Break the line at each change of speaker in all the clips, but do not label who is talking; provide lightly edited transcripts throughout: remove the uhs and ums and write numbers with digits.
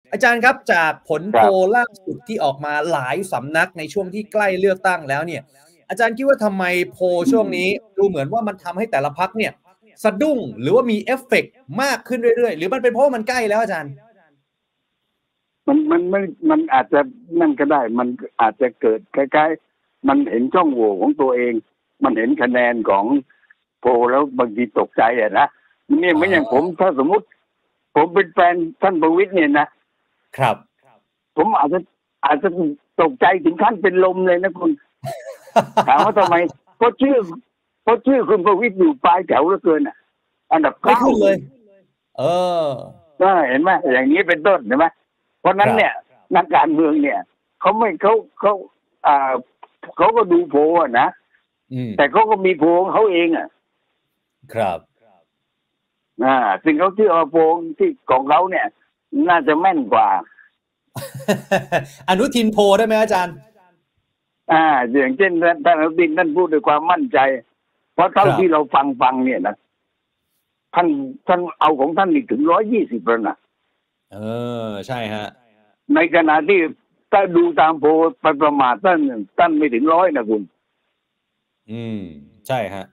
อาจารย์ครับจากผลโพล
ครับ
ล่าสุดที่ออกมาหลายสำนักในช่วงที่ใกล้เลือกตั้งแล้วเนี่ยอาจารย์คิดว่าทำไมโพลช่วงนี้ดูเหมือนว่ามันทำให้แต่ละพรรคเนี่ยสะดุ้งหรือว่ามีเอฟเฟกต์มากขึ้นเรื่อยๆหรือมันเป็นเพราะว่ามันใกล้แล้วอาจารย์
มันอาจจะนั่นก็ได้มันอาจจะเกิดคล้ายๆมันเห็นช่องโหว่ของตัวเองมันเห็นคะแนนของโพลแล้วบางทีตกใจอะนะเนี่ยไม่อย่างผมถ้าสมมุติผมเป็นแฟนท่านประวิตรเนี่ยนะครับผมอาจจะตกใจถึงขั้นเป็นลมเลยนะคุณ ถามว่าทำไมเพราะชื่อคุณประวิตรอยู่ปลายแถวเหลือเกินอ่ะอันดับ
ไม่
9
ขึ้นเลย เออ
เห็นไหมอย่างนี้เป็นต้นเห็นไหมเพราะนั้นเนี่ยนักการเมืองเนี่ยเขาก็ดูโพลอะนะแต่เขาก็มีโพลของเขาเองอ่ะ
ครับ
ซึ่งเขาเชื่อว่าโพลที่ของเขาเนี่ย น่าจะแม่นกว่า
อนุทินโพลได้ไหมอาจารย์
อย่างเช่นท่านอนุทินท่านพูดด้วยความมั่นใจ เพราะเท่าที่เราฟังเนี่ยนะท่านเอาของท่านนี่ถึง120แล้วนะ
ใช่ฮะ
ในขณะที่ถ้าดูตามโพลไปประมาทท่านไม่ถึง100นะคุณ
ใช่ฮะ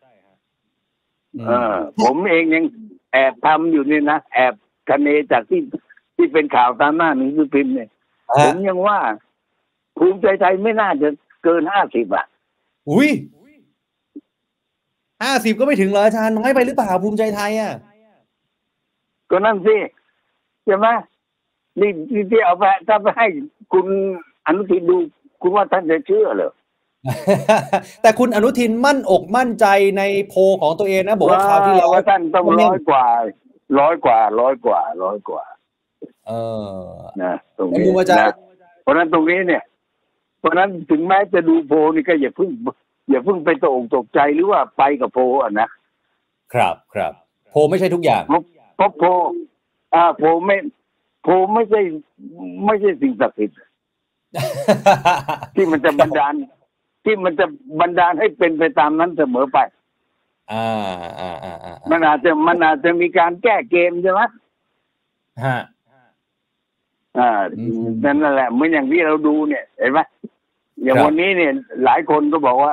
ผมเองยังแอบทำอยู่นี่นะแอบคะเนจากที่เป็นข่าวตามหน้าหนังสือพิมพ์เนี่ยผมยังว่าภูมิใจไทยไม่น่าจะเกิน50อ่ะ
อุ้ย50ก็ไม่ถึงเหรออาจารย์น้อยไปหรือเปล่าภูมิใจไทยอ่ะ
ก็นั่นสิใช่ไหมนี่ที่เอาไปถ้าไปให้คุณอนุทินดูคุณว่าท่านจะเชื่อเหรอ
แต่คุณอนุทินมั่นอกมั่นใจในโพลของตัวเองนะบอกว่าคราวที่แล้ว
ท่านต้อง100 กว่านะตรงนี้นะเพราะนั้นตรงนี้เนี่ยเพราะนั้นถึงแม้จะดูโพลนี่ก็อย่าเพิ่งไปตกใจหรือว่าไปกับโพลอ่ะ
นะครับโพลไม่ใช่ทุกอย่าง
เพราะโพลไม่ใช่สิ่งศักดิ์สิทธิ์ที่มันจะบันดาลให้เป็นไปตามนั้นเสมอไปมันอาจจะมีการแก้เกมใช่ไหมนั่นแหละเหมือนอย่างที่เราดูเนี่ยเห็นไหมอย่างวันนี้เนี่ยหลายคนก็บอกว่า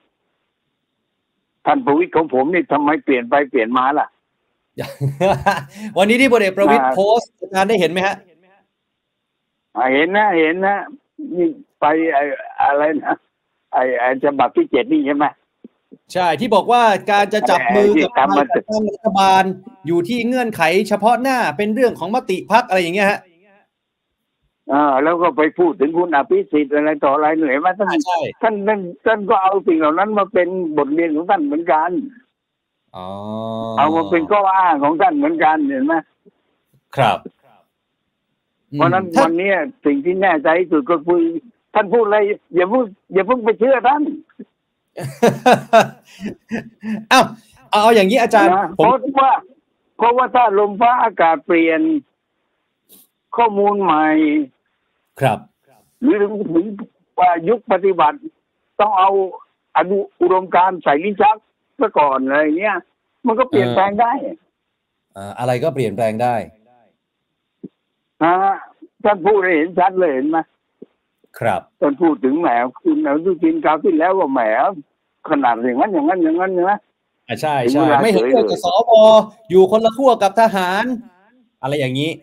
ท่านประวิตรของผมนี่ทำไมเปลี่ยนไปเปลี่ยนมาล่ะ
วันนี้ที่พลเอกประวิตรโพสต์งานได้เห็นไหมฮะ
เห็นนะนี่ไปอะไรนะไอ้ฉบับที่7นี่ใช่ไหม
ใช่ที่บอกว่าการจะจับมือกับรัฐบาลอยู่ที่เงื่อนไขเฉพาะหน้าเป็นเรื่องของมติพรรคอะไรอย่างเงี้ยฮะ
แล้วก็ไปพูดถึงคุณอภิสิทธิ์อะไรต่ออะไรเหนื่อยมาท่านก็เอาสิ่งเหล่านั้นมาเป็นบทเรียนของท่านเหมือนกันเอามาเป็นข้ออ้างของท่านเหมือนกันเห็นไหม
ครับ
เพราะนั้นวันนี้สิ่งที่แน่ใจที่สุดก็คือท่านพูดอะไรอย่าเพิ่งไปเชื่อท่าน
เอาอย่างนี้อาจารย์
เพราะว่าถ้าลมฟ้าอากาศเปลี่ยนข้อมูลใหม่
ครับ
หรือถึงว่ายุคปฏิบัติต้องเอาอุดมการณ์ใส่ลิ้นชักซะก่อนอะไรเงี้ยมันก็เปลี่ยนแปลงได้
อะไรก็เปลี่ยนแปลงได้
ท่านพูดให้เห็นชัดเลยเห็นไหม
ครับ
ท่านพูดถึงแหมคุณอนุทินคราวที่แล้วว่าแหมขนาดอย่างนั้นนะ
ใช่ไม่เห็นด้วยกับสวอยู่คนละขั้วกับทหารอะไรอย่างนี้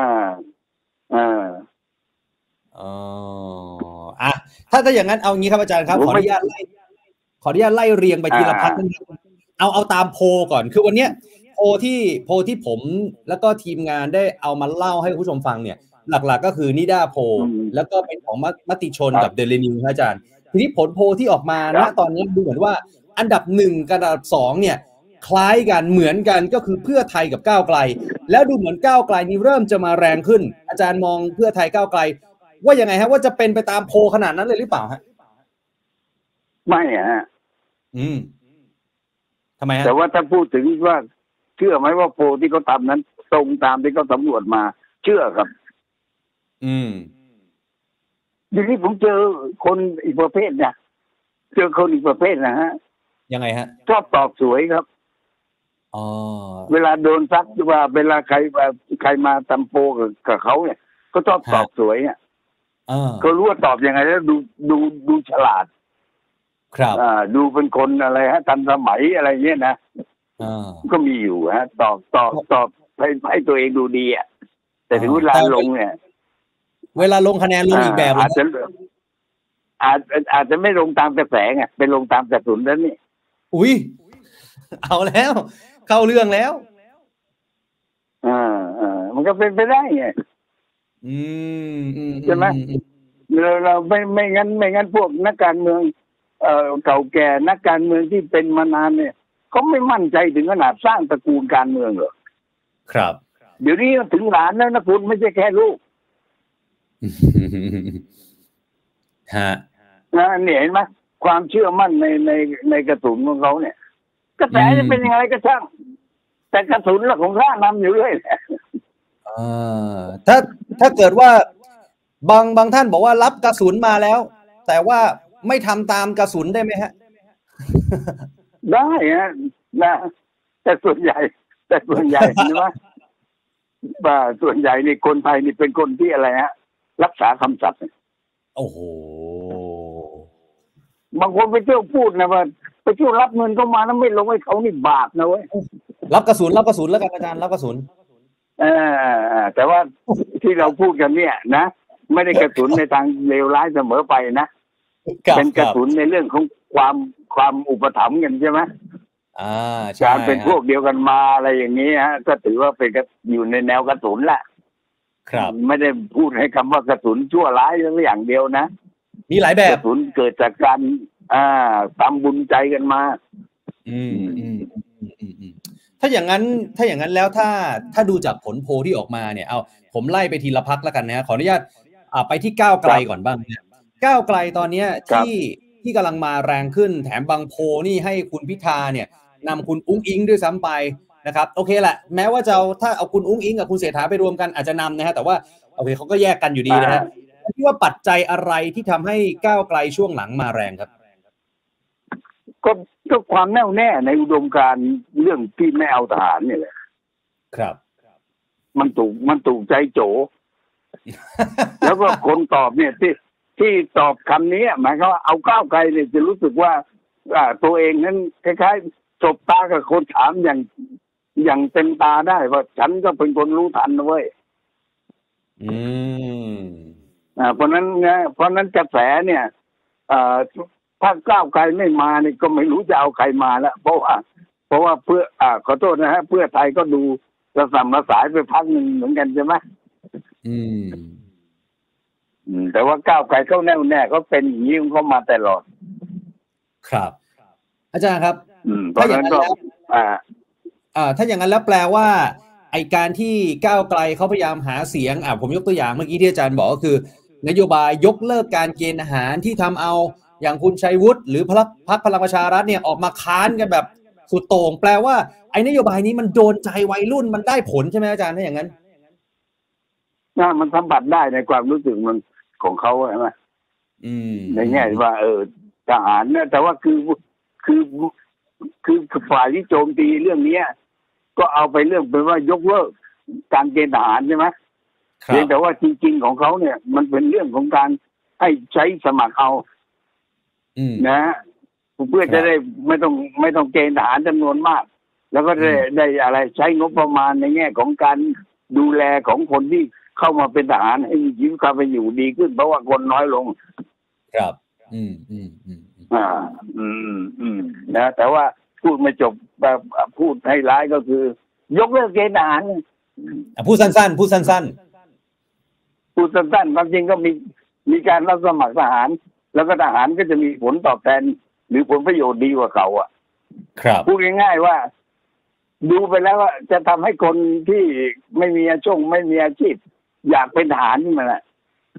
ถ้าอย่างนั้นเอางี้ครับอาจารย์ครับขออนุญาตไล่เรียงไปทีละพรรคเอาตามโพลก่อนคือวันนี้โพลที่ผมแล้วก็ทีมงานได้เอามาเล่าให้ผู้ชมฟังเนี่ยหลักๆก็คือนิด้าโพลแล้วก็เป็นของมติชนกับเดลินิวครับอาจารย์ทีนี้ผลโพลที่ออกมาณตอนนี้ดูเหมือนว่าอันดับ1กับอันดับ2เนี่ยคล้ายกันเหมือนกันก็คือเพื่อไทยกับก้าวไกลแล้วดูเหมือนก้าวไกลนี่เริ่มจะมาแรงขึ้นอาจารย์มองเพื่อไทยก้าวไกลว่ายังไงฮะว่าจะเป็นไปตามโพลขนาดนั้นเลยหรือเปล่าฮะ
ไม่ฮะ
ทำไมฮะ
แต่ว่าถ้าพูดถึงว่าเชื่อไหมว่าโพลที่เขาทำนั้นตรงตามที่เขาสำรวจมาเชื่อครับทีนี้ผมเจอคนอีกประเภทนะฮะ
ยังไงฮะ
ชอบตอบสวยครับเวลาโดนซักว่าเวลาใครมาทำโพลกับเขาเนี่ยก็ชอบตอบสวยอ่ะ ก็รู้ว่าตอบยังไงแล้วดูฉลาด
ครับ
ดูเป็นคนอะไรฮะทันสมัยอะไรเงี้ยนะก็มีอยู่ฮะตอบให้ตัวเองดูดีอ่ะแต่ถึงเวลาลงเนี่ย
เวลาลงคะแนนลงอีกแบบ
อาจจะไม่ลงตามกระแสไงเป็นลงตามกระสุนแล้วนี่
อุ้ยเอาแล้วเข้าเรื่องแล้ว
มันก็เป็นไปได้ไงใช่ไหมเราไม่งั้นพวกนักการเมืองเก่าแก่นักการเมืองที่เป็นมานานเนี่ยเขาไม่มั่นใจถึงขนาดสร้างตระกูลการเมืองหรอก
ครับ
เดี๋ยวนี้ถึงหลานแล้วนะคุณไม่ใช่แค่ลูก
ฮะ
เนี่ยเห็นไหมความเชื่อมั่นในกระสุนของเขาเนี่ยกระแสจะเป็นยังไงก็ช่างแต่กระสุนละของข้านำอยู่เรื่อย
ถ้าเกิดว่าบางท่านบอกว่ารับกระสุนมาแล้วแต่ว่าไม่ทำตามกระสุนได้ไหมฮะ
ได้ฮะนะแต่ส่วนใหญ่ใช่ไหมส่วนใหญ่นี่คนไทยนี่เป็นคนที่อะไรฮะรักษาคำสัตย์
โอ้โห
บางคนไปเที่ยวพูดนะว่าไปเที่ยวรับเงินเข้ามาแล้วไม่ลงให้เขานี่บาปนะเว้ย
รับกระสุนแล้วกันอาจารย์รับกระสุน
แต่ว่าที่เราพูดกันเนี่ยนะไม่ได้กระสุนในทางเลวร้ายเสมอไปนะเป็นกระสุนในเรื่องของความอุปถัมภ์กันใช่ไหมการเป็นพวกเดียวกันมาอะไรอย่างนี้ฮะก็ถือว่าเป็นอยู่ในแนวกระสุนแหละ
ครับ
ไม่ได้พูดให้คำว่ากระสุนชั่วร้ายอย่างเดียวนะ
มีหลายแบบ
กระสุนเกิดจากการทำบุญใจกันมา
ถ้าอย่างนั้นแล้วถ้าดูจากผลโพลที่ออกมาเนี่ยเอาผมไล่ไปทีละพรรคแล้วกันนะขออนุญาตไปที่ก้าวไกลก่อนบ้างเนี่ยก้าวไกลตอนนี้ที่กำลังมาแรงขึ้นแถมบางโพลนี่ให้คุณพิธาเนี่ยนำคุณอุ้งอิงด้วยซ้ำไปนะครับโอเคแหละแม้ว่าถ้าเอาคุณอุ้งอิงกับคุณเศรษฐาไปรวมกันอาจจะนำนะฮะแต่ว่าโอเคเขาก็แยกกันอยู่ดีนะฮะคิดว่าปัจจัยอะไรที่ทำให้ก้าวไกลช่วงหลังมาแรงครับ
ก็ความแน่วแน่ในอุดมการณ์เรื่องที่ไม่เอาทหารเนี่ยแหละ
ครับ
มันถูกใจโจ แล้วก็คนตอบเนี่ยที่ตอบคำนี้หมายความว่าเอาก้าวไกลเนี่ยจะรู้สึกว่าตัวเองนั้นคล้ายๆสบตากับคนถามอย่างเต็มตาได้ว่าฉันก็เป็นคนรู้ทันนะเว้ยเพราะนั้นกระแสเนี่ยถ้าก้าวไกลไม่มาเนี่ยก็ไม่รู้จะเอาใครมาแล้วเพราะว่าเพื่อขอโทษนะฮะเพื่อไทยก็ดูระส่ำระสายไปพักหนึ่งเหมือนกันใช่ไหมแต่ว่าก้าวไกลเขาแน่วแน่เขาเป็นอย่างนี้เขามาตลอด
ครับอาจารย์ครับถ้าอย่างนั้นแล้วถ้าอย่างนั้นแล้วแปลว่าไอการที่ก้าวไกลเขาพยายามหาเสียงผมยกตัวอย่างเมื่อกี้ที่อาจารย์บอกก็คือนโยบายยกเลิกการเกณฑ์อาหารที่ทำเอาอย่างคุณชัยวุฒิหรือพรรคพลังประชารัฐเนี่ยออกมาค้านกันแบบสุดโต่งแปลว่าไอ้นโยบายนี้มันโดนใจวัยรุ่นมันได้ผลใช่ไหมอาจารย์ถ้าอย่างนั้น
มันสัมผัสได้ในความรู้สึกมันของเขาใช่ไหมในแง่ว่าทหารเนี่ยแต่ว่าคือฝ่ายที่โจมตีเรื่องนี้ก็เอาไปเรื่องเป็นว่ายกเลิกการเกณฑ์ทหารใช่ไหมแต่ว่าจริงๆของเขาเนี่ยมันเป็นเรื่องของการให้ใช้สมัครเอานะเพื่อจะได้ไม่ต้องเกณฑ์ทหารจำนวนมากแล้วก็ได้อะไรใช้งบประมาณในแง่ของการดูแลของคนที่เข้ามาเป็นทหารให้มีชีวิตความเป็นอยู่ดีขึ้นเพราะว่าคนน้อยลง
ครับ
นะแต่ว่าพูดไม่จบแบบพูดให้ร้ายก็คือยกเลิกเกณฑ์ทหาร
พูดสั้นๆ
ความจริงก็มีการรับสมัครทหารแล้วก็ทหารก็จะมีผลตอบแทนหรือผลประโยชน์ดีกว่าเขา
ครับ
พูดง่ายๆว่าดูไปแล้วว่าจะทำให้คนที่ไม่มีอาชีพไม่มีอาชีพอยากเป็นทหารนี่มันแหละ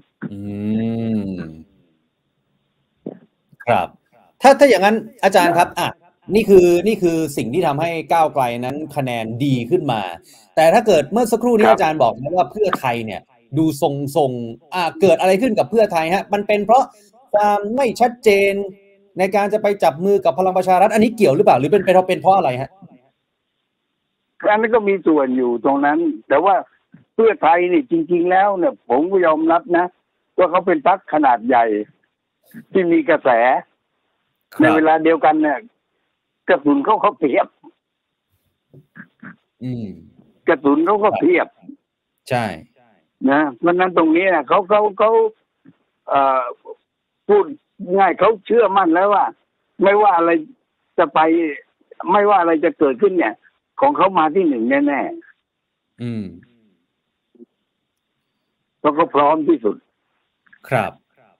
ครับถ้าอย่างนั้นอาจารย์ครับนี่คือสิ่งที่ทำให้ก้าวไกลนั้นคะแนนดีขึ้นมาแต่ถ้าเกิดเมื่อสักครู่นี้อาจารย์บอกนะว่าเพื่อไทยเนี่ยดูทรงเกิดอะไรขึ้นกับเพื่อไทยฮะมันเป็นเพราะความไม่ชัดเจนในการจะไปจับมือกับพลังประชารัฐอันนี้เกี่ยวหรือเปล่าหรือเป็นเพราะอะไรฮะ
อันนี้ก็มีส่วนอยู่ตรงนั้นแต่ว่าพื่อไทยนี่จริงๆแล้วเนี่ยผมก็ยอมรับนะว่าเขาเป็นพรรคขนาดใหญ่ที่มีกระแสในเวลาเดียวกันเนี่ยกระสุนเขาเพียบกระสุนเขาก็เพียบ
ใช่
นะเพราะนั้นตรงนี้นะเขาพูดง่ายเขาเชื่อมั่นแล้วว่าไม่ว่าอะไรจะไปไม่ว่าอะไรจะเกิดขึ้นเนี่ยของเขามาที่หนึ่งแน่ๆเขาก็พร้อมที่สุด
ครับ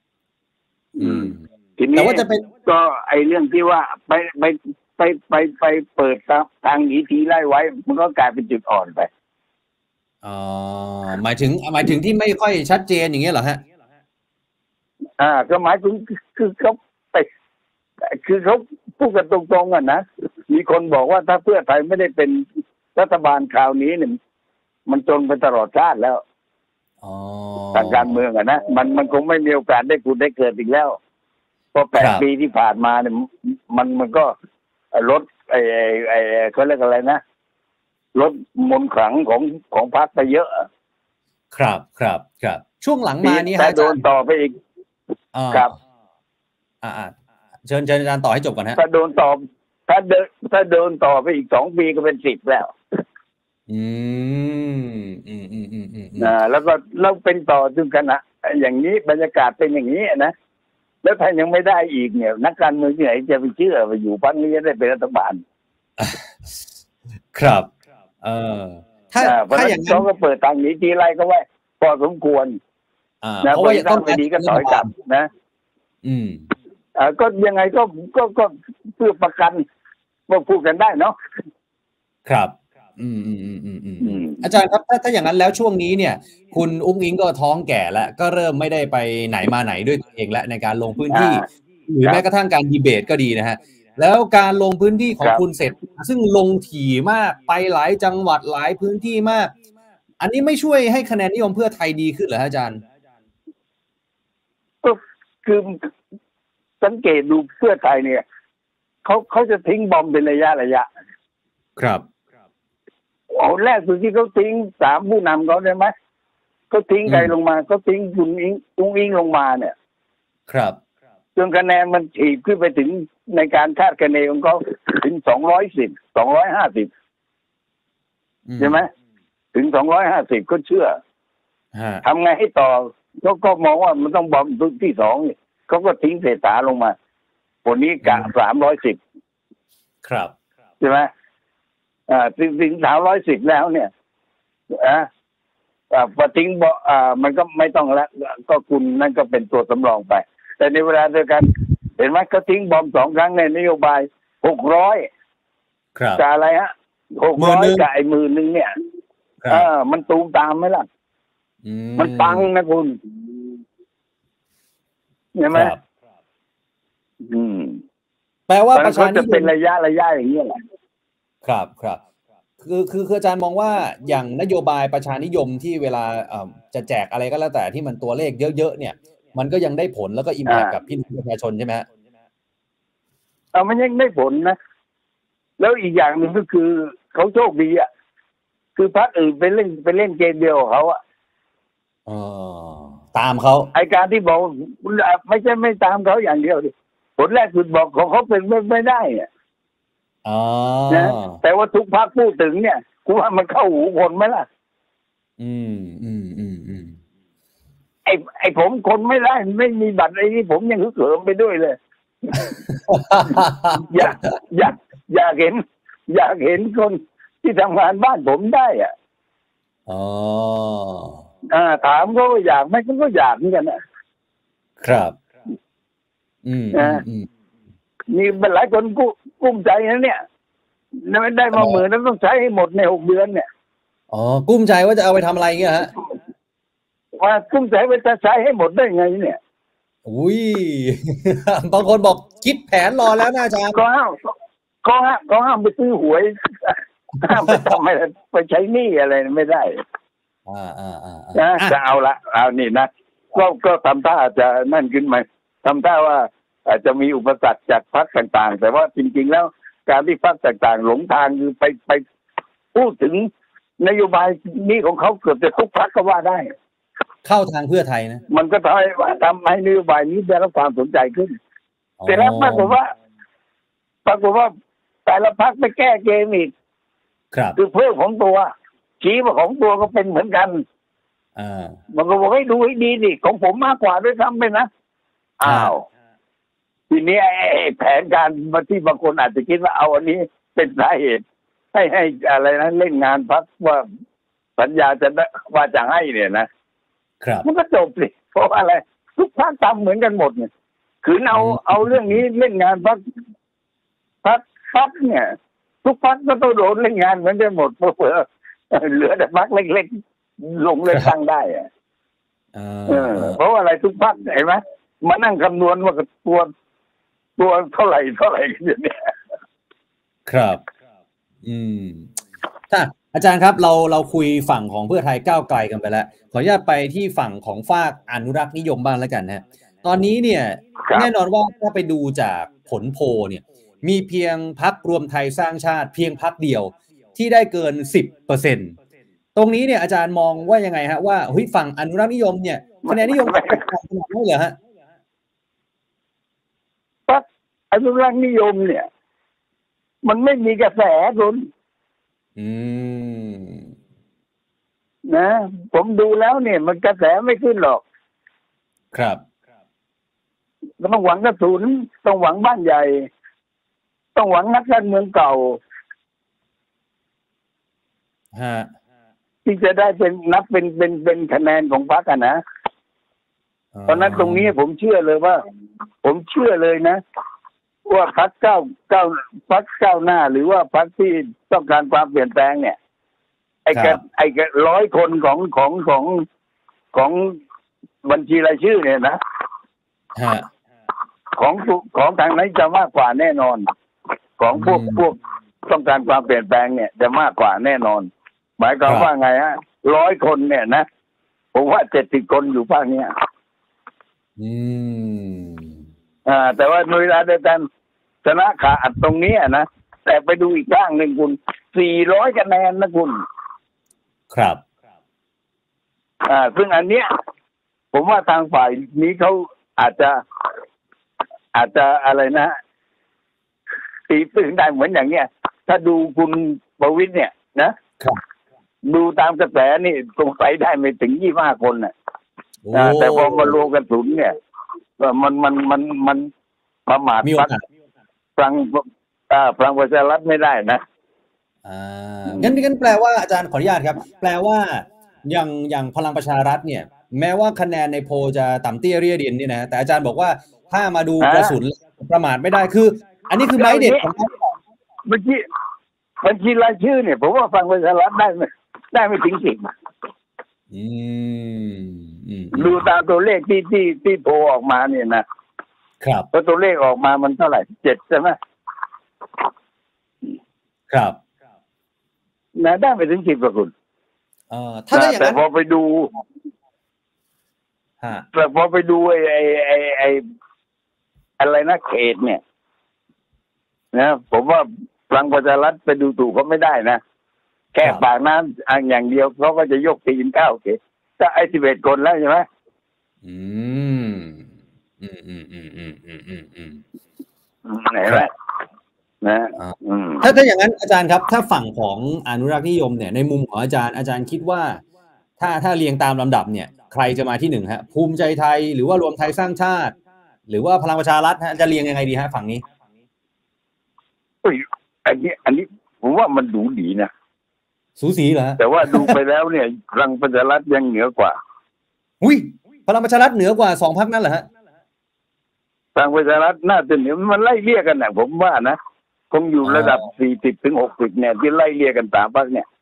ทีนี้ก็ไอเรื่องที่ว่าไปเปิดทางหนีทีไล่ไว้มันก็กลายเป็นจุดอ่อนไป
หมายถึงที่ไม่ค่อยชัดเจนอย่างเงี้ยเหรอฮะ
ก็หมายถึงคือเขาไปคือเขาพูดกันตรงๆอ่ะนะมีคนบอกว่าถ้าเพื่อไทยไม่ได้เป็นรัฐบาลคราวนี้เนี่ยมันจนไปตลอดชาติแล้วทางการเมืองอ่ะนะมันคงไม่มีโอกาสได้ผุดได้เกิดอีกแล้วเพราะ8 ปีที่ผ่านมาเนี่ยมันก็ลดเขาเรียกอะไรนะลดมนต์ขลังของพรรคไปเยอะ
ครับช่วงหลังมานี้
ฮะโดนต่อไปอีกครับ
เชิญอาจารย์ต่อให้จบก่อนฮะ
ถ้าโดนต่อถ้าเดินต่อไปอีก2 ปีก็เป็น10แล้วแล้วก็เราเป็นต่อจนขณะอย่างนี้บรรยากาศเป็นอย่างนี้นะแล้วถ้ายังไม่ได้อีกเนี่ยนักการเมืองที่ไหนจะไปเชื่อว่าอยู่พรรคนี้ได้เป็นรัฐบาล
ครับถ้าอย่างนั้น
เขาก็เปิดทางหนีทีไรก็ว่าพอสมควร
เพราะว่า
ต้องไม่ดีก็ถอยกลับนะก็ยังไงก็เพื่อประกันว่าพูดกันได้เนาะ
ครับอาจารย์ครับถ้าอย่างนั้นแล้วช่วงนี้เนี่ยคุณอุ้งอิงก็ท้องแก่แล้วก็เริ่มไม่ได้ไปไหนมาไหนด้วยตัวเองแล้วในการลงพื้นที่หรือแม้กระทั่งการดีเบตก็ดีนะฮะแล้วการลงพื้นที่ของคุณเสร็จซึ่งลงถี่มากไปหลายจังหวัดหลายพื้นที่มากอันนี้ไม่ช่วยให้คะแนนนิยมเพื่อไทยดีขึ้นเหรออาจารย์
ก็คือสังเกตดูเพื่อไทยเนี่ยเขาจะทิ้งบอมเป็นระยะ
ครับ
แรกสุดที่เขาทิ้ง3 ผู้นำเขาได้ไหมเขาทิ้งใครลงมาเขาทิ้งคุณอุ้งอิงลงมาเนี่ย
ครับ
จนคะแนนมันถีบขึ้นไปถึงในการคาดคะเนของเขาถึง210 250ใช่ไหมถึง250ก็เชื่อทำไงให้ต่อเขาก็มองว่ามันต้องบอมที่2เขาก็ทิ้งเศรษฐาลงมาคนนี้กะ310
ครับ
ใช่ไหมถึง310แล้วเนี่ยพอทิ้งมันก็ไม่ต้องแล้วก็คุณนั่นก็เป็นตัวสำรองไปแต่ในเวลาเดียวกันเห็นไหมเขาทิ้งบอม2 ครั้งในนโยบาย600
ครับ
จะอะไรฮะ600กับ10,000เนี่ยมันตูมตามไหมล่ะมันปังนะคุณเห็นไหม
แปลว่าประชานิยม
จะเป็นระยะอย่างนี้แหละ
ครับคืออาจารย์มองว่าอย่างนโยบายประชานิยมที่เวลาจะแจกอะไรก็แล้วแต่ที่มันตัวเลขเยอะๆเนี่ยมันก็ยังได้ผลแล้วก็อิมแพคกับพี่น้องประชาชนใช่ไหม
มันยังได้ผลนะแล้วอีกอย่างหนึ่งก็คือเขาโชคดีอ่ะคือพรรคอื่นไปเล่นเกมเดียวเขาอ่ะ
ตามเขา
ไอการที่บอกไม่ใช่ไม่ตามเขาอย่างเดียวดิผลแรกสุดบอกของเขาเป็นไม่ได้อ่ะนะแต่ว่าทุกพรรคพูดถึงเนี่ยกูว่ามันเข้าหูคนไหมล่ะไอผมคนไม่ได้ไม่มีบัตรไอ้นี่ผมยังเขิมไปด้วยเลยอยากเห็นคนที่ทำงานบ้านผมได้อ่ะถามเขาอยากไหมเขาก็อยากเหมือนกัน
นะครับ
มีหลายคนกุ้มใจนะเนี่ยไม่ได้มา10,000แล้วต้องใช้ให้หมดใน6 เดือนเนี่ย
กุ้มใจว่าจะเอาไปทำอะไรเงี้ยฮะ
ว่ากุ้มใจว่าจะใช้ให้หมดได้ไงเนี่ย
อุ้ยบางคนบอกคิดแผนรอแล้วนะอาจารย์
ก็ห้ามไปซื้อหวยห้ามไปทำอะไรไปใช้หนี้อะไรไม่ได้จะเอานี่นะก็ทำท่าจะนั่นขึ้นมาทำท่าว่าอาจจะมีอุปสรรคจากพรรคต่างๆแต่ว่าจริงๆแล้วการที่พรรคต่างๆหลงทางคือไปพูดถึงนโยบายนี้ของเขาเกือบจะทุกพรรคก็ว่าได้
เข้าทางเพื่อไทยนะ
มันก็ทำให้นโยบายนี้ได้รับความสนใจขึ้นแต่แล้วปรากฏว่าแต่ละพรรคไปแก้เกมอีกคือเพิ่มของตัวชี้ว่าของตัวก็เป็นเหมือนกันมันก็บอกให้ดูให้ดีดิของผมมากกว่าด้วยซ้ำไปนะอ้าวทีนี้แผนการมาที่บางคนอาจจะคิดว่าเอาอันนี้เป็นสาเหตุให้อะไรนะเล่นงานพรรคว่าสัญญาว่าจะให้เนี่ยนะครับมันก็จบสิเพราะอะไรทุกพรรคทำเหมือนกันหมดเนี่ยคือเอาเรื่องนี้เล่นงานพรรคเนี่ยทุกพรรคก็ต้องโดนเล่นงานเหมือนกันหมดเผื่อเหลือแต่พรรคเล็กๆลงเลือกตั้งได้เพราะอะไรทุกพรรคเห็นไหมมานั่งคำนวณว่าตัวเท่าไหร่กันเนี่ย
ครับถ้าอาจารย์ครับเราคุยฝั่งของเพื่อไทยก้าวไกลกันไปแล้วขออนุญาตไปที่ฝั่งของฝากอนุรักษ์นิยมบ้างแล้วกันนะตอนนี้เนี่ยแน่นอนว่าถ้าไปดูจากผลโพลเนี่ยมีเพียงพรรครวมไทยสร้างชาติเพียงพรรคเดียวที่ได้เกิน 10% ตรงนี้เนี่ยอาจารย์มองว่ายังไงฮะว่าฝั่งอนุรักษ์นิยมเนี่ยคะแนนนิยมเป็นขนาดนี้เหรอฮะ
พรรคอนุรักษ์นิยมเนี่ยมันไม่มีกระแสคุณนะผมดูแล้วเนี่ยมันกระแสไม่ขึ้นหรอก
ครับ
ต้องหวังกระสุนต้องหวังบ้านใหญ่ต้องหวังนักการเมืองเก่าที่จะได้เป็นนับเป็นคะแนนของพรรคนะเพราะนั้นตรงนี้ผมเชื่อเลยนะว่าพรรคพรรคก้าวหน้าหรือว่าพรรคที่ต้องการความเปลี่ยนแปลงเนี่ยไอ้100 คนของบัญชีรายชื่อเนี่ยนะของทางนั้นจะมากกว่าแน่นอนของพวกต้องการความเปลี่ยนแปลงเนี่ยจะมากกว่าแน่นอนหมายความว่าไงฮะ100 คนเนี่ยนะผมว่า70 คนอยู่ภาคเนี้ยแต่ว่าเวลาเดียวกันชนะขาดตรงนี้นะแต่ไปดูอีกข้างหนึ่งคุณ400 คะแนนนะคุณ
ครับ
ซึ่งอันเนี้ยผมว่าทางฝ่ายนี้เขาอาจจะอะไรนะตีตื่นได้เหมือนอย่างเนี้ยถ้าดูคุณประวิตรเนี่ยนะดูตามกระแสนี่สงสัยได้ไม่ถึง25 คนน่ะแต่พอมารวมกันศูนย์เนี่ยมันประมาทฟังประชารัฐไม่ได้นะ
งั้นแปลว่าอาจารย์ขออนุญาตครับแปลว่าอย่างพลังประชารัฐเนี่ยแม้ว่าคะแนนในโพลจะต่ำเตี้ยเรี่ยดินนี่นะแต่อาจารย์บอกว่าถ้ามาดูกระสุนประมาทไม่ได้คืออันนี้คือไม้เด็ดของเขา
บัญชีรายชื่อเนี่ยผมว่าฟังประชารัฐได้ไม่ถึง10ดูตามตัวเลขที่โผล่ออกมาเนี่ยนะครับเพราะตัวเลขออกมามันเท่าไหร่7ใช่ไหม
ครับ
นะได้ไม่ถึง10กว่าคุณ
ถ้าได้อย่างนั้น
แต่พอไปดูไอ้อะไรนะเขตเนี่ยนะผมว่าพลังประชารัฐไปดูถูกเขาไม่ได้นะแค่ปากน้ำอย่างเดียวเขาก็จะยกตีนก้าวเขตก็ไอ้11 คนแล้วใช่ไหมไหนไหมนะ
ถ้าอย่างนั้นอาจารย์ครับถ้าฝั่งของอนุรักษ์นิยมเนี่ยในมุมของอาจารย์คิดว่าถ้าเรียงตามลำดับเนี่ยใครจะมาที่1ฮะภูมิใจไทยหรือว่ารวมไทยสร้างชาติหรือว่าพลังประชารัฐฮะจะเรียงยังไงดีฮะฝั่งนี้
อันนี้ผมว่ามันดูดีนะ
สูสีเหรอ
แต่ว่าดูไปแล้วเนี่ยพลังประชารัฐยังเหนือกว่า
พลังประชารัฐเหนือกว่า2 พรรคนั้นเหรอฮะ
พลังประชารัฐน่าจะเหนือมันไล่เลี่ยกันนะผมว่านะคงอยู่ระดับ40 ถึง 60เนี่ยที่ไล่เลี่ยกัน3 พรรคเนี่ย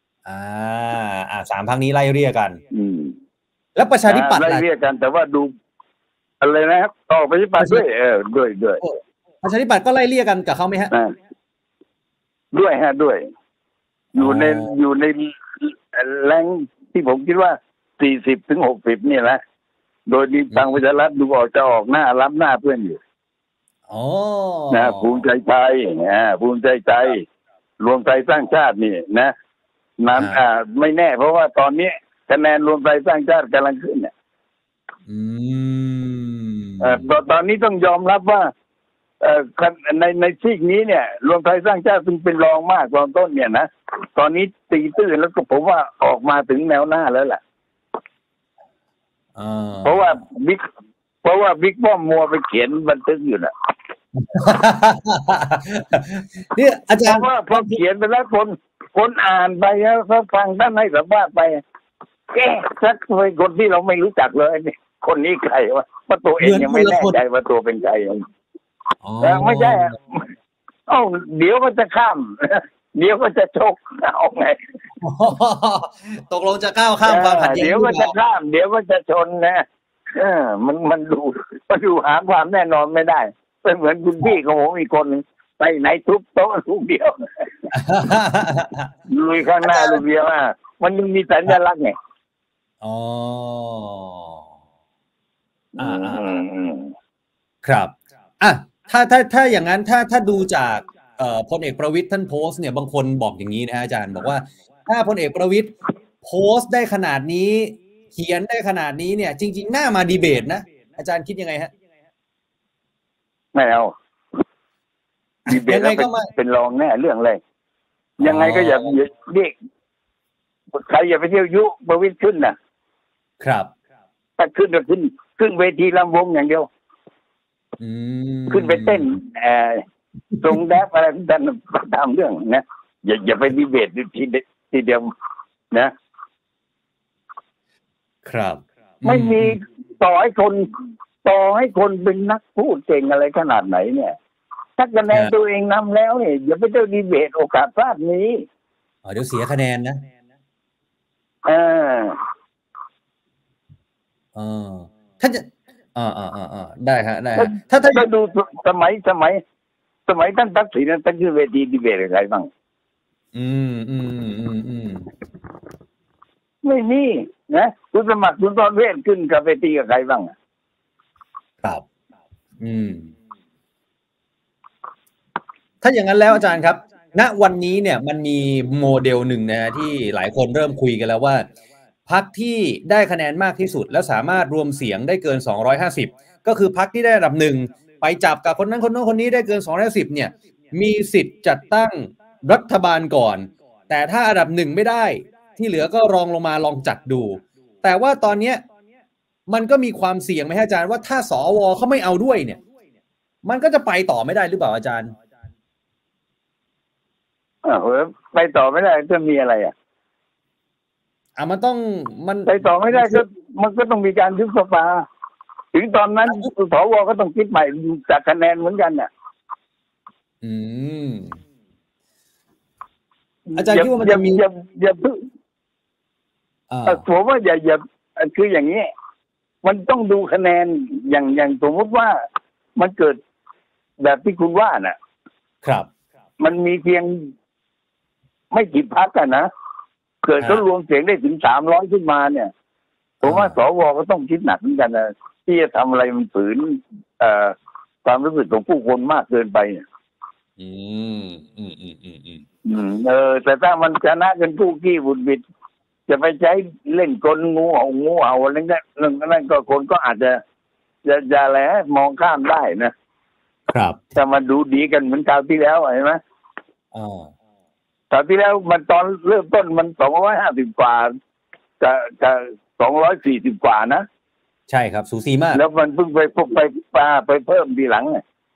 3 พรรคนี้ไล่เลี่ยกันแล้วประชาธิปัตย์
ไล่เลี่ยกันแต่ว่าดูอะไรนะครับต่อประชาธิปัตย์ด้วย
ประชาธิปัตย์ก็ไล่เลี่ยกันกับเขาไหมฮะ
ด้วยอยู่ในแรงที่ผมคิดว่า40 ถึง 60เนี่ยนะโดยมีทางประชารัฐดูจะออกหน้ารับหน้าเพื่อนอยู่นะภูมิใจไทยรวมไทยสร้างชาตินี่นะนั้นไม่แน่เพราะว่าตอนนี้คะแนนรวมไทยสร้างชาติกำลังขึ้นเนี่ยตอนนี้ต้องยอมรับว่าในซีกนี้เนี่ยรวมไทยสร้างชาติซึ่งเป็นรองมากตอนต้นเนี่ยนะตอนนี้ตีตื้นแล้วก็ผมว่าออกมาถึงแนวหน้าแล้วแหละเพราะว่าบิ๊กป้อมมัวไปเขียนบันทึกอยู่น่ะ
เนี่ยอาจารย์
ว่าพอเขียนไปแล้วคนอ่านไปแล้วเขาฟังท่านให้สัมภาษณ์ไปแกสักคนที่เราไม่รู้จักเลยนี่คนนี้ใครวะว่าตัวเองยังไม่แน่ใจว่าตัวเป็นใครไม่ใช่เดี๋ยวก็จะข้ามเดี๋ยวก็จะชกเอาไง
ตกลงจะก้าวข้ามความขัดแย้ง
เดี๋ยวก็จะข้ามเดี๋ยวก็จะชนนะมันดูหาความแน่นอนไม่ได้เป็นเหมือนคุณพี่ของผมอีกคนไปไหนทุบโต๊ะลูกเดียวลุยข้างหน้าลูกเดียวมันมีสัญลักษณ์ไง
ครับถ้าอย่างนั้นถ้าดูจากพลเอกประวิตรท่านโพสต์เนี่ยบางคนบอกอย่างนี้นะอาจารย์บอกว่าถ้าพลเอกประวิตรโพสต์ได้ขนาดนี้เขียนได้ขนาดนี้เนี่ยจริงๆน่ามาดีเบตนะอาจารย์คิดยังไงฮะ
ไม่เอาดีเบตแล้วเป็นรองแน่เรื่องอะไรยังไงก็อย่าเรียกใครอย่าไปเที่ยวยุประวิตรขึ้น
นะครับ
ถ้าขึ้นก็ขึ้นเวทีลำวงอย่างเดียวขึ้นไปเต้นตรงแดบอะไรท่านตามเรื่องนะอย่าไปดีเบตทีเดียวนะครับไม่มีต่อให้คนเป็นนักพูดเก่งอะไรขนาดไหนเนี่ยถ้าคะแนนตัวเองนำแล้วเนี่ยอย่าไปเจ้าดีเบตโอกาสพลาดนี้
เดี๋ยวเสียคะแนนนะถ้าจะได้ฮะได้ถ้า
ดูสมัยท่านทักษิณท่านขึ้นเวทีดีเบตอะไรบ้างไม่มีนะคุณสมัครคุณตอนเวทขึ้นกับเวทีกับใครบ้าง
ครับถ้าอย่างนั้นแล้วอาจารย์ครับณวันนี้เนี่ยมันมีโมเดลหนึ่งนะที่หลายคนเริ่มคุยกันแล้วว่าพรรคที่ได้คะแนนมากที่สุดและสามารถรวมเสียงได้เกิน250ก็คือพรรคที่ได้อันดับ1ไปจับกับคนนั้นคนโน้นคนนี้ได้เกิน210เนี่ยมีสิทธิ์จัดตั้งรัฐบาลก่อนแต่ถ้าอันดับ1ไม่ได้ที่เหลือก็รองลงมาลองจัดดูแต่ว่าตอนนี้มันก็มีความเสี่ยงไหมอาจารย์ว่าถ้าสวเขาไม่เอาด้วยเนี่ยมันก็จะไปต่อไม่ได้หรือเปล่าอาจารย์
ไปต่อไม่ได้จะมีอะไร
มัน
ไปต่อไม่ได้ก็มันก็ต้องมีการยุบสภาถึงตอนนั้นสวก็ต้องคิดใหม่จากคะแนนเหมือนกัน
อาจารย์คิดว่ามันจะมี
อย่าผมว่าอย่าคืออย่างนี้มันต้องดูคะแนนอย่างสมมติว่ามันเกิดแบบที่คุณว่า
ครับ
มันมีเพียงไม่กี่พรรคนะเกิดเขารวมเสียงได้ถึง300ขึ้นมาเนี่ยผมว่าสวก็ต้องคิดหนักเหมือนกันนะที่จะทำอะไรมันฝืนความรู้สึกของผู้คนมากเกินไปแต่ถ้ามันชนะกันกู้กี้บุญบิดจะไปใช้เล่นกลงูเอาอะไรนั่นก็คนก็อาจจะแล้วมองข้ามได้นะครับแต่มาดูดีกันเหมือนคราวที่แล้วเห็นไหมคราวที่แล้วมันตอนเริ่มต้นมัน250กว่ากับ240กว่านะ
ใช่ครับสูสีมาก
แล้วมันเพิ่งไปเพิ่มทีหลัง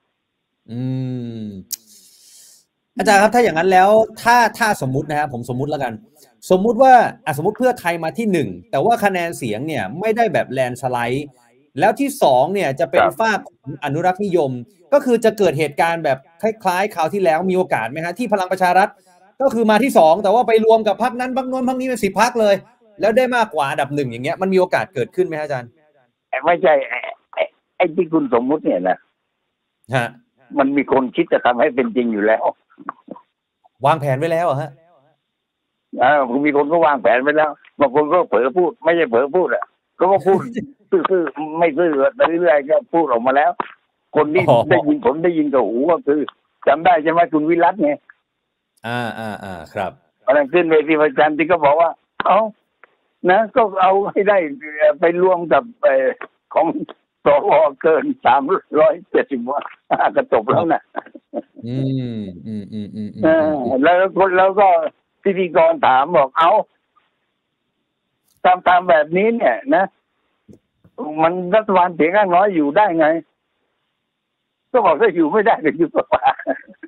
อาจารย์ครับถ้าอย่างนั้นแล้วถ้าสมมุตินะครับผมสมมุติแล้วกันสมมุติว่าสมมุติเพื่อไทยมาที่1แต่ว่าคะแนนเสียงเนี่ยไม่ได้แบบแลนสไลด์แล้วที่2เนี่ยจะเป็นฝากอนุรักษ์นิยมก็คือจะเกิดเหตุการณ์แบบคล้ายๆคราวที่แล้วมีโอกาสไหมฮะที่พลังประชารัฐก็คือมาที่2แต่ว่าไปรวมกับพรรคนั้นพรรคโน้นพรรคนี้เป็น10พรรคเลยแล้วได้มากกว่าอันดับ1อย่างเงี้ยมันมีโอกาสเกิดขึ้นไหมอาจารย์
ไม่ใช่ไอ้ที่คุณสมมุติเนี่ยนะมันมีคนคิดจะทำให้เป็นจริงอยู่แล้ว
วางแผนไว้แล้วฮะ
มีคนก็วางแผนไว้แล้วบางคนก็เผลอพูดไม่ใช่เผลอพูดก็พูดซื่อๆไม่ซื่อเรื่อยๆก็พูดออกมาแล้วคนที่ได้ยินผมได้ยินกับหูก็คือจำได้ใช่ไหมคุณวิรัตไง
ครับ
วันนั้นขึ้นเวทีประจันที่ก็บอกว่าเอานะก็เอาให้ได้ไปรวมกับของสวเกิน370 ว่าก็จบแล้วนะแล้วก็พิธีกรถามบอกเอาตามแบบนี้เนี่ยนะมันรัฐบาลเสียงข้างน้อยอยู่ได้ไงก็บอกว่าอยู่ไม่ได้ก็อยู่ป่า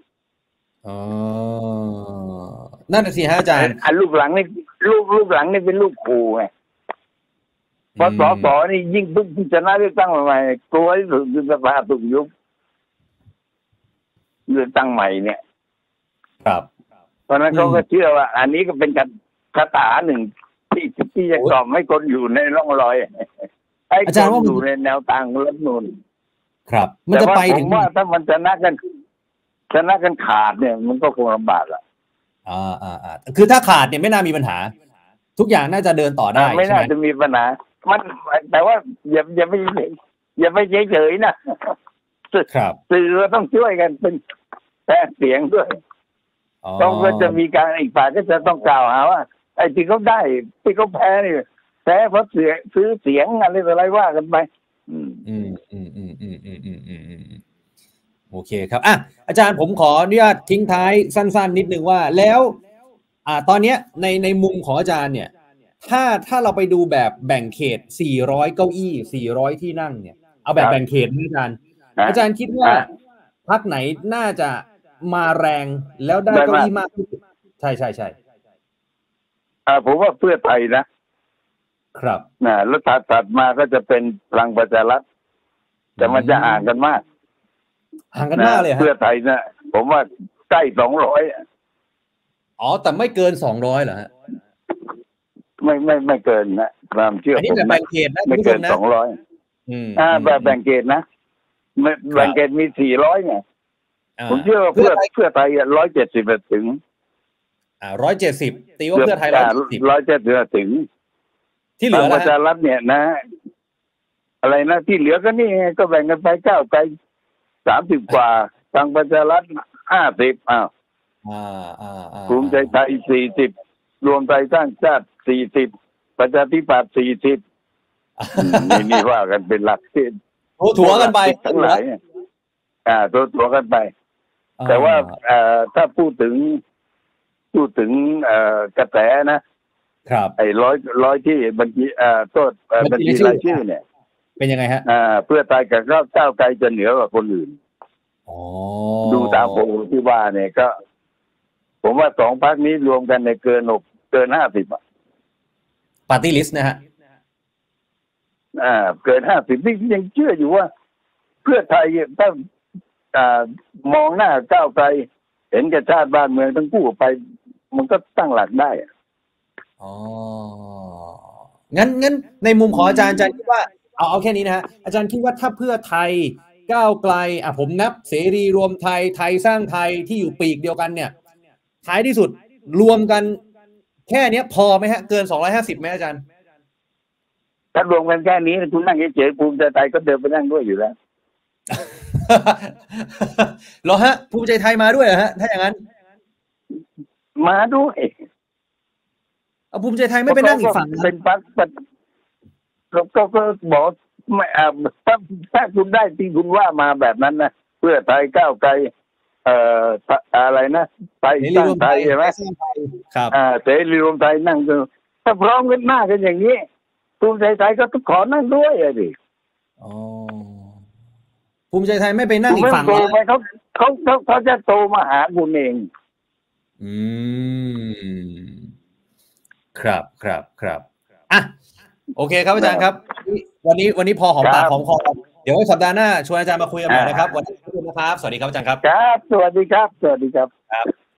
นั่นสิฮะอาจารย์
ลูกหลังนี่ลูกหลังนี่เป็นลูกครูไงพอสสนี่ยิ่งเพิ่งชนะเลือกตั้งใหม่กลัวที่สุดคือสภาถูกยุบเลือกตั้งใหม่เนี่ย
ครับ
เพราะนั้นเขาก็เชื่อว่าอันนี้ก็เป็นคาถาหนึ่งที่จะกล่อมให้คนอยู่ในร่องรอยให้คนอยู่ในแนวทางรัฐธรรมนูญ
ครับมันจะไปถึง
ว่าถ้ามันชนะกันขาดเนี่ยมันก็คงลำบากอ่ะ
คือถ้าขาดเนี่ยไม่น่ามีปัญหาทุกอย่างน่าจะเดินต่อได้
ไม่น่าจะมีปัญหามันแต่ว่าอย่าไม่เฉยๆนะครับสื่อต้องช่วยกันเป็นแทนเสียงด้วยต้องก็จะมีการอีกฝ่ายก็จะต้องกล่าวหาว่าไอ้ที่เขาได้ที่เขาแพ้นี่แพ้เพราะซื้อเสียงอะไรว่ากันไป
โอเคครับอาจารย์ผมขออนุญาตทิ้งท้ายสั้นๆนิดนึงว่าแล้วตอนนี้ในมุมของอาจารย์เนี่ยถ้าเราไปดูแบบแบ่งเขต400เก้าอี้400ที่นั่งเนี่ยเอาแบบแบ่งเขตนะอาจารย์คิดว่าพรรคไหนน่าจะมาแรงแล้วได้เก้าอี้มากที่สุดใช่
ผมว่าเพื่อไทยนะครับแล้วถัดมาก็จะเป็นพลังประชารัฐแต่มันจะห่างกันมาก
เลย
เพื่อไทยนะผมว่าใกล้200
แต่ไม่เกิน200เหรอฮะ
ไม่เกินนะความเชื่อผม
นะแบ่งเขตนะ
ไม่เกิน200แบบแบ่งเขตนะแบ่งเขตมี400ไงผมเชื่อว่าเพื่อไทย170ถึง
170ตีว่าเพื่อไทย
170ถึง
ที่เหลือ
ประชารัฐเนี่ยนะอะไรนะที่เหลือก็นี่ก็แบ่งกันไปก้าวไกล30 กว่าทางประชารัฐ50ภูมิใจไทย40รวมไทยสร้างชาติ40ประชาธิปัตย์40นี่ว่ากันเป็นหลักที่
ถัวกันไป
ทั้งหลายถัวกันไปแต่ว่าถ้าพูดถึงกระแสนะครับไอ้ร้อยที่บัญชีบัญชีรายชื่อเนี่ย
เป็นยังไงฮะ
เพื่อไทยกับก้าวไกลจะเหนือกว่าคนอื่นดูตามโพลที่ว่าเนี่ยก็ผมว่า2 พรรคนี้รวมกันในเกิน50
ปาร์ตี้ลิสต์นะฮะ
เกิน50นี่ยังเชื่ออยู่ว่าเพื่อไทยถ้ามองหน้าก้าวไกลเห็นแก่ชาติบ้านเมืองทั้งคู่ไปมันก็ตั้งหลักได้
งั้นในมุมของอาจารย์คิดว่าเอาแค่นี้นะฮะอาจารย์คิดว่าถ้าเพื่อไทยก้าวไกลผมนับเสรีรวมไทยไทยสร้างไทยที่อยู่ปีกเดียวกันเนี่ยท้ายที่สุดรวมกันแค่นี้พอไหมฮะเกิน250ไหมอาจารย์
ถ้ารวมกันแค่นี้คุณนั่งเฉยๆภูมิใจไทยก็เดินไปนั่งด้วยอยู่แล้ว
เหรอฮะภูมิใจไทยมาด้วยเหรอฮะถ้าอย่างนั้น
มาด้วย
ภูมิใจไทยไม่ไปนั่งอีกฝั่ง
เป็นพรรคก็บอกไม่ถ้าคุณได้ที่คุณว่ามาแบบนั้นนะเพื่อไทยก้าวไกลอะไรนะไทยสร้างไทยใช่ไหม
ครับ
เสรีรวมไทยนั่งกันถ้าพร้อมกันหน้ากันอย่างนี้ภูมิใจไทยก็ต้องขอนั่งด้วยดิ
ภูมิใจไทยไม่ไปนั่งอีกฝั่ง
เลยเขาจะโตมาหาคุณเอง
ครับโอเคครับอาจารย์ครับวันนี้พอหอมปากหอมคอเดี๋ยวสัปดาห์หน้าชวนอาจารย์มาคุยกันใหม่นะครับวันนี้ขอบคุณนะครับสวัสดีครับอาจารย์ครับ
ครับสวัสดีครับ